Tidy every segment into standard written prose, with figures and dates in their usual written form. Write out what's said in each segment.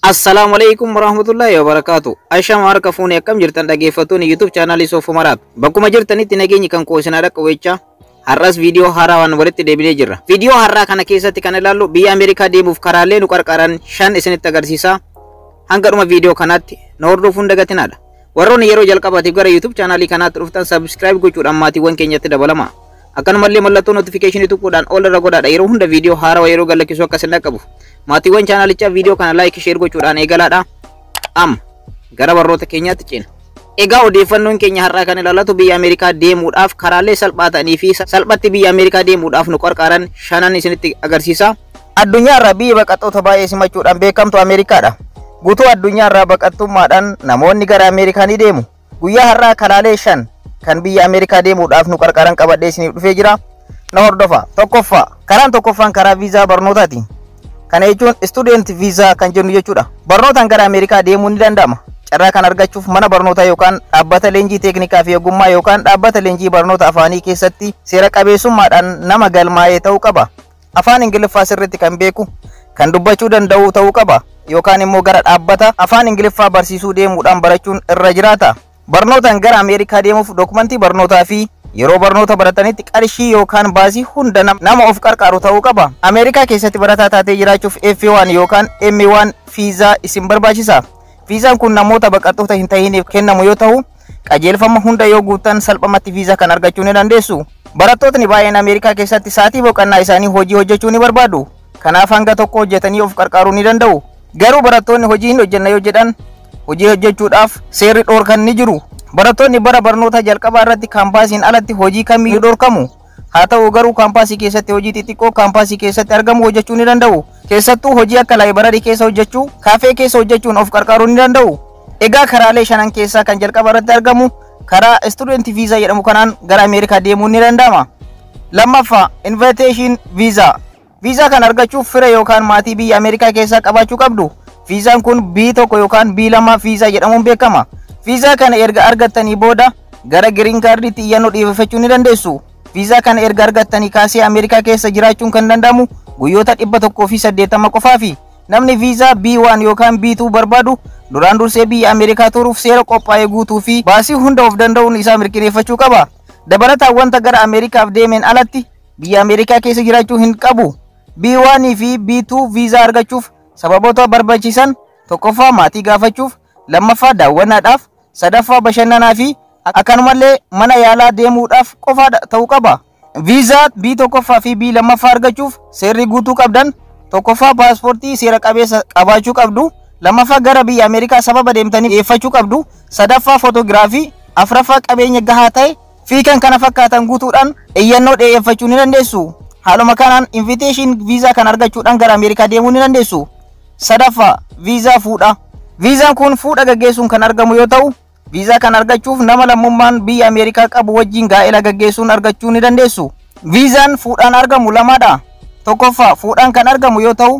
Assalamualaikum warahmatullahi wabarakatuh. Aisha marka fuuni akkam jirtan dhaggeeffattoonni YouTube channel Soofoo Maraat. Bakkuma jirtanitti nageenyi kan koosinaadha qawwecha. Har'as viidiyoo haaraan walitti deebinee jirra. Viidiyoo har'aa kana keessatti kan ilaallu biyya Ameerikaa deemuuf karaalee nu qarqaran 5 isinitti agarsiisa. Hanga dhuma viidiyoo kanaatti nu hordofuun dagatinaadha. Warroonni yeroo jalqabaatiif gara YouTube channel kanaatti dhuftan subscribe gochuudhaan maatiiwwan keenyatti dabalama. Akkanumallee mallattoo notification tuquudhaan ol irra godhaadha yeroo hunda viidiyoo haaraa yeroo galakkisu akka isin dhaqqabu. Maatiiwwan channelicha viidiyoo kana like share gochuudhaan eegalaadha. Gara barnoota keenyaatti ceena. Egaa odeeffannoon keenya har'aa kan ilaallatu biyya Ameerikaa deemuudhaaf karaalee salphaa ta'anii fi salphatti biyya Ameerikaa deemuudhaaf nu qarqaaran 5 isinitti agarsiisa. Addunyaarraa biyya baqattoota baay'ee simachuudhaan beekamtu Ameerikaadha. Guutuu addunyaarraa baqattummaadhaan namoonni gara Ameerikaa ni deemu. Guyyaa har'aa karaalee 5 kan biyya Ameerikaa deemuudhaaf nu qarqaaran qabadhee isiniif dhufee jira. Na hordofa. Tokkoffaa. Karaan tokkoffaan karaa viizaa barnootaati. Kana jechuun student visa kan jennu jechuudha. Barnootaan gara Ameerikaa deemuu ni danda'ama. Carraa kan argachuuf mana barnootaa yookaan dhaabbata leenjii teeknikaa fi ogummaa yookaan dhaabbata leenjii barnoota afaanii keessatti seera qabeessummaadhaan nama galmaa'ee ta'uu qaba. Afaan Ingiliffaa sirriitti kan beeku, kan dubbachuu danda'u ta'uu qaba. Yookaan immoo gara dhaabbata afaan Ingiliffaa barsiisuu deemuudhaan barachuun irra jiraata. Barnootaan gara Ameerikaa deemuuf dokumentii barnootaa fi yeroo barnoota baratanitti qarshii yookaan baasii hunda nama of qarqaaru ta'uu qaba. Ameerikaa keessatti barataa taatee jiraachuuf F1 yookaan M1 viizaa isin barbaachisa. Viizaan kun namoota baqattoota hin ta'iniif kennamu yoo ta'u, qajeelfama hunda yoo guuttan salphumatti viizaa kan argachuu ni dandeessu. Barattoonni baay'een Ameerikaa keessatti sa'aatii boqonnaa isaanii hojii hojjechuu ni barbaadu. Kanaaf hanga tokko hojjetanii of qarqaaruu ni danda'u. Garuu barattoonni hojii hin hojjenna yoo jedhan hojii hojjechuudhaaf seerri dhoorkan ni jiru. Barattoonni bara barnoota jalqabaa irratti kaampaasiin alatti hojii kamiyyuu dhorkamu. Haa ta'u garuu kaampaasii keessatti hojii xixiqqoo kaampaasii keessatti argamu hojjechuu ni danda'u. Keessattuu hojii akka laayibrarii keessa hojjechuu, kaafee keessa hojjechuun of qarqaaruu ni danda'u. Egaa karaalee 5 keessaa kan jalqaba irratti argamu karaa student visa jedhamu kanaan gara Ameerikaa deemuun ni danda'ama. Lammaffaa invitation visa. Visa kan argachuuf fira yookaan maatii biyya Ameerikaa keessaa qabaachuu qabdu. Viizaan kun B1 yookaan B2 visa jedhamuun beekama. Viizaa kana erga argattanii booda gara green card'itti iyyannoo dhiyeeffachuu ni dandeessu. Viizaa kana erga argattanii kaasee Ameerikaa keessa jiraachuun kan danda'amu guyyoota 180 qofaafi. Namni viizaa B1 yookaan B2 barbaadu duraan dursee biyya Ameerikaa turuuf seera qophaa'ee guutuu fi baasii hunda of danda'uun isaa mirkaneeffachuu qaba. Dabalataan wanta gara Ameerikaaf deemeen alatti biyya Ameerikaa keessa jiraachuu hin qabu. B1 fi B2 viizaa argachuuf sababoota barbaachisan tokkoffaa maatii gaafachuuf, lammaffaa daawwannaadhaaf, sadaffaa bashannanaa fi akkanumallee mana yaalaa deemuudhaaf qofa ta'uu qaba. Viizaa B1 fi B2 argachuuf seerri guutuu qabdan tokkoffaa paaspoortii seera qabeessa qabaachuu qabdu, lammaffaa gara biyya Ameerikaa sababa deemtanii dhiyeeffachuu qabdu, sadaffaa footogiraafii, afuraffaa qabeenya gahaa ta'e fi kan kana fakkaatan guutuudhaan iyyannoo dhiyeeffachuu ni dandeessu. Haaluma kanaan invitation viizaa kan argachuudhaan gara Ameerikaa deemuu ni dandeessu. Sadaffaa viizaa fuudha. Viizaan kun fuudha gaggeessuun kan argamu yoo ta'u, viizaa kan argachuuf nama lammummaan biyya Ameerikaa qabu wajjin gaa'ela gaggeessuun argachuu ni dandeessu. Viizaan fuudhaan argamu lamadha. Tokkoffaa fuudhaan kan argamu yoo ta'u,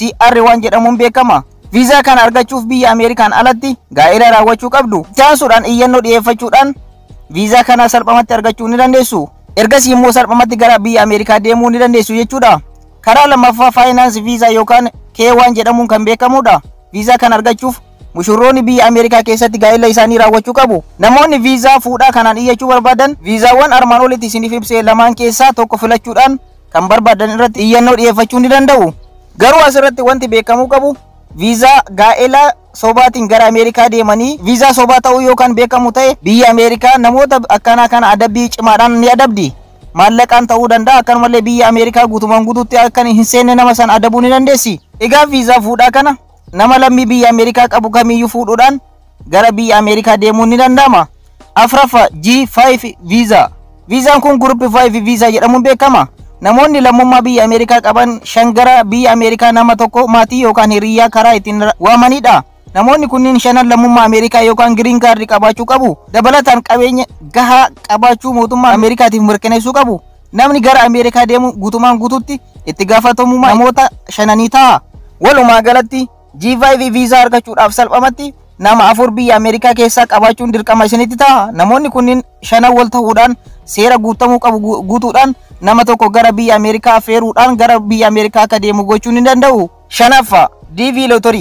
CR1 jedhamuun beekama. Viizaa kana argachuuf biyya Ameerikaan alatti gaa'ela raawwachuu qabdu. Ittaansuudhaan iyyannoo dhiyeeffachuudhaan viizaa kana salphumatti argachuu ni dandeessu. Ergasii immoo salphumatti gara biyya Ameerikaa deemuu ni dandeessu jechuudha. Karaa lammaffaa finance viizaa yookaan K1 jedhamuun kan beekamudha. Viizaa kan argachuuf mushurroonni biyya Ameerikaa keessatti gaa'ela isaanii raawwachuu qabu. Namoonni viizaa fuudhaa kanaan iyyachuu barbaadan viizaawwan armaan olitti isiniif ibsee lamaan keessaa tokko filachuudhaan kan barbaadan irratti iyyannoo dhiyeeffachuu ni danda'u. Garuu asirratti wanti beekamuu qabu viizaa gaa'ela sobaatiin gara Ameerikaa deemanii viizaa sobaa ta'uu yookaan beekamu ta'e biyya Ameerikaa namoota akkanaa kana adabbii cimaadhaan ni adabdi. Maallaqaan ta'uu danda'a akkanumallee biyya Ameerikaa guutumaan guutuutti akka hin seenne nama san adabuu ni dandeessi. Egaa viizaa fuudhaa kana nama lammii biyya Ameerikaa qabu kamiyyuu fuudhuudhaan gara biyya Ameerikaa deemuun ni danda'ama. Afuraffaa G5 viizaa. Viizaan kun group 5 viizaa jedhamuun beekama. Namoonni lammummaa biyya Ameerikaa qaban 5 gara biyya Ameerikaa nama tokko maatii yookaan hiriyaa karaa ittiin waamanidha. Namoonni kunniin 5 lammummaa Ameerikaa yookaan green card qabaachuu qabu. Dabalataan qabeenya gahaa qabaachuu mootummaa Ameerikaatiif mirkaneessuu qabu. Namni gara Ameerikaa deemu guutumaan guutuutti itti gaafatamummaa namoota 5 ta'a. Walumaa galatti G5 viizaa argachuudhaaf salphumatti nama 4 biyya Ameerikaa keessaa qabaachuun dirqama isinitti ta'a. Namoonni kunniin 5 wal ta'uudhaan seera guutamuu qabu guutuudhaan nama tokko gara biyya Ameerikaa feeruudhaan gara biyya Ameerikaa akka deemu gochuu ni danda'u. Shanaffaa DV Lottery.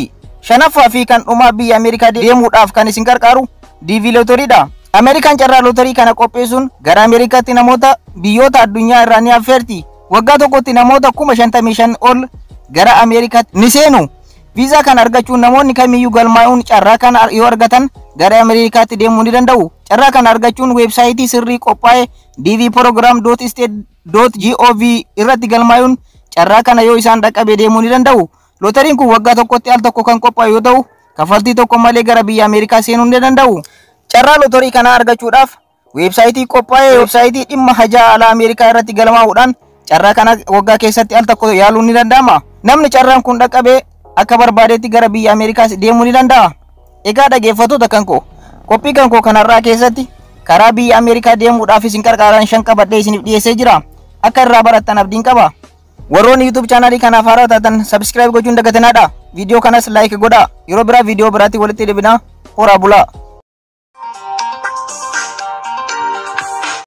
Shanaffaa fi kan dhumaa biyya Ameerikaa deemuudhaaf kan isin gargaaru DV Lotteriidha. Ameerikaan carraa lootarii kana qopheessuun gara Ameerikaatti namoota biyyoota addunyaa irraa ni affeerti. Waggaa tokkotti namoota 55,000 ol gara Ameerikaatti ni seenu. Viizaa kana argachuun namoonni kamiyyuu galmaa'uun carraa kana yoo argatan gara Ameerikaatti deemuu ni danda'u. Carraa kana argachuun weebsaayitii sirrii qophaa'e dvprogram.state.gov irratti galmaa'uun carraa kana yoo isaan dhaqqabe deemuu ni danda'u. Lootariin kun waggaa tokkotti al tokko kan qophaa'u yoo ta'u, kaffaltii tokko malee gara biyya Ameerikaa seenuu ni danda'u. Carraa lootarii kana argachuudhaaf weebsaayitii qophaa'e weebsaayitii dhimma hajaa alaa Ameerikaa irratti galmaa'uudhaan carraa kana waggaa keessatti al tokko yaaluun ni danda'ama. Namni carraan kun dhaqqabe akka barbaadetti gara biyya Ameerikaas deemuu ni danda'a. Egaa dhaggeeffattoota kan koo qophii kan koo kanarraa keessatti karaa biyya Ameerikaa deemuudhaaf isin gargaaran 5 qabadhee isiniif dhiyeessee jira. Akka irraa barattan abdiin qaba. Warroonni YouTube channelii kanaaf haaraa taatan subscribe gochuun dagatanaadha. Video kanas like godhaa. Yeroo biraa video biraatti walitti deebina. Horaa bulaa.